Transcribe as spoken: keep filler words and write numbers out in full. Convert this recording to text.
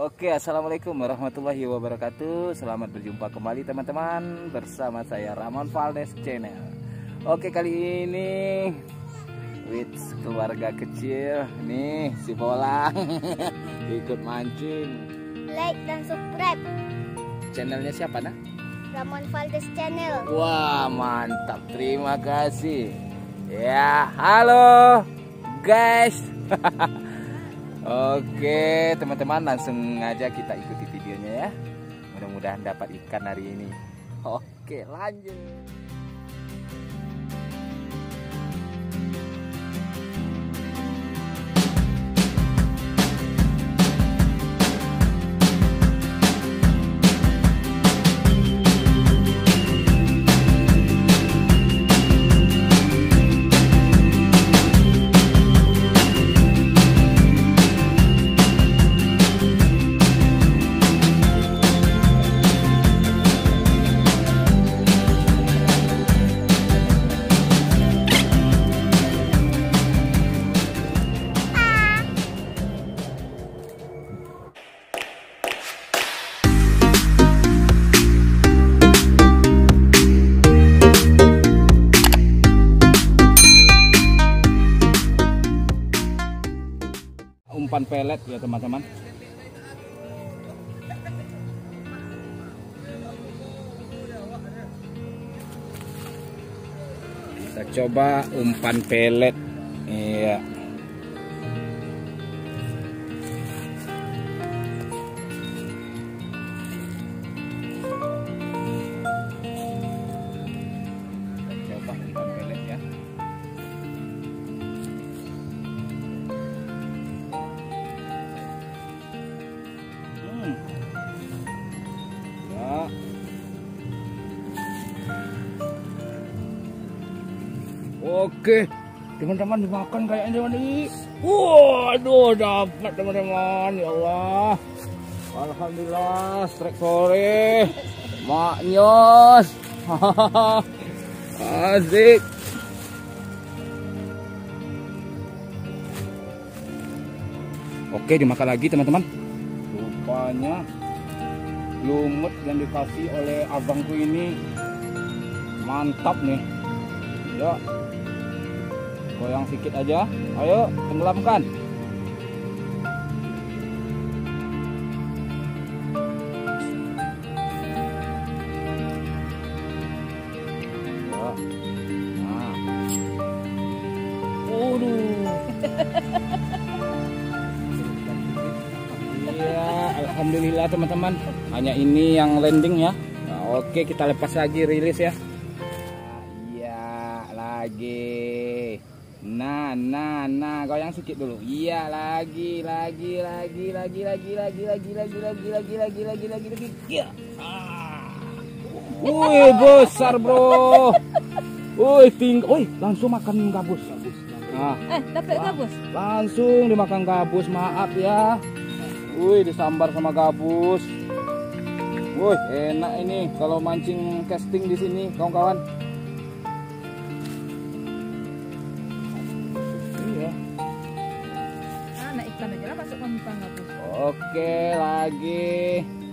Oke, assalamualaikum warahmatullahi wabarakatuh. Selamat berjumpa kembali teman-teman bersama saya Ramon Valdes Channel. Oke, kali ini with keluarga kecil nih si Bolang ikut mancing. Like dan subscribe Channelnya siapa nah? Ramon Valdes Channel. Wah, mantap, terima kasih. Ya, halo guys. Oke teman-teman, langsung aja kita ikuti videonya ya. Mudah-mudahan dapat ikan hari ini. Oke, lanjut. Umpan pelet ya teman-teman. Kita coba umpan pelet. Iya. Kita coba umpan pelet ya. Oke, teman-teman, dimakan kayaknya nih. Waduh, dapat teman-teman. Ya Allah, alhamdulillah, strike sore, maknyos. Asik. Oke, dimakan lagi teman-teman. Rupanya lumut yang dikasih oleh abangku ini mantap nih. Ya, goyang sedikit aja. Ayo, tenggelamkan. Ya. Nah. Waduh. Iya, alhamdulillah teman-teman. Hanya ini yang landing ya. Nah, oke, kita lepas lagi, rilis ya. Lagi, nah, nah, nah, goyang sedikit dulu. Iya, lagi, lagi, lagi, lagi, lagi, lagi, lagi, lagi, lagi, lagi, lagi, lagi, lagi, lagi. Iya. Wih, besar bro. Wih, ting, wih, langsung makan gabus. Nah, Eh, dapat gabus? Langsung dimakan gabus, maaf ya. Wih, disambar sama gabus. Wih, enak ini kalau mancing casting di sini, kawan-kawan. Ikan aja lah masuk umpan gabus. Oke, lagi.